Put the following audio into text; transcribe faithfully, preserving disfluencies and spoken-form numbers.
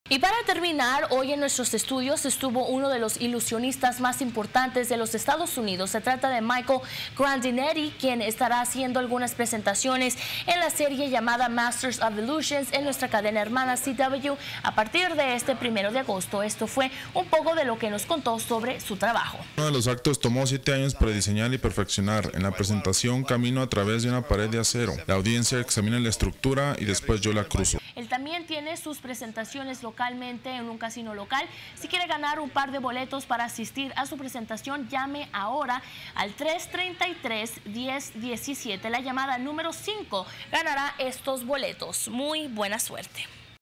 Y para terminar, hoy en nuestros estudios estuvo uno de los ilusionistas más importantes de los Estados Unidos. Se trata de Michael Grandinetti, quien estará haciendo algunas presentaciones en la serie llamada Masters of Illusions en nuestra cadena hermana C W a partir de este primero de agosto. Esto fue un poco de lo que nos contó sobre su trabajo. Uno de los actos tomó siete años para diseñar y perfeccionar. En la presentación camino a través de una pared de acero. La audiencia examina la estructura y después yo la cruzo. Él también tiene sus presentaciones localmente en un casino local. Si quiere ganar un par de boletos para asistir a su presentación, llame ahora al tres treinta y tres, diez diecisiete. La llamada número cinco ganará estos boletos. Muy buena suerte.